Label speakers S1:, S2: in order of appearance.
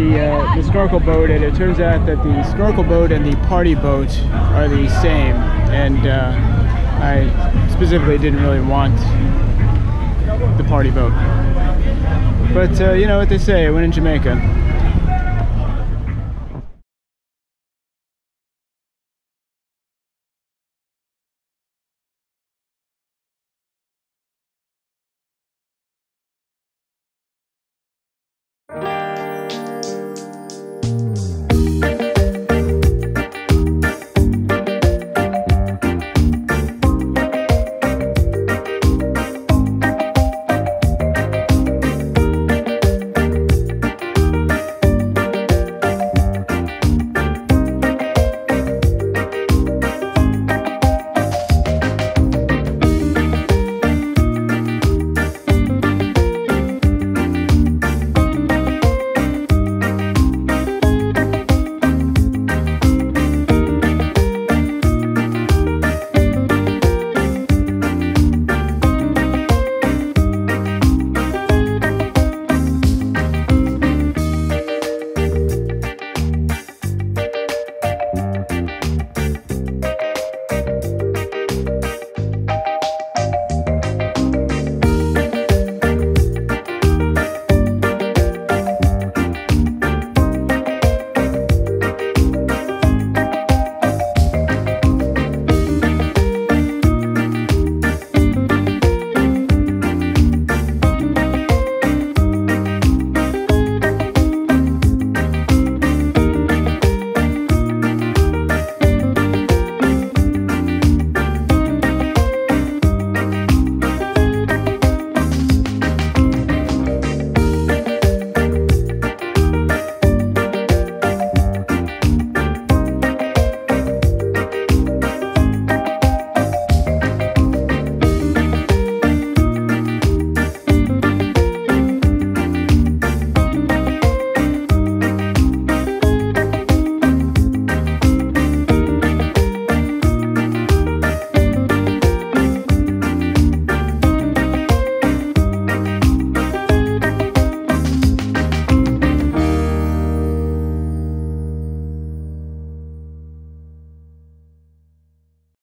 S1: the snorkel boat, and it turns out that the snorkel boat and the party boat are the same. And I specifically didn't really want the party boat. But you know what they say, when in Jamaica.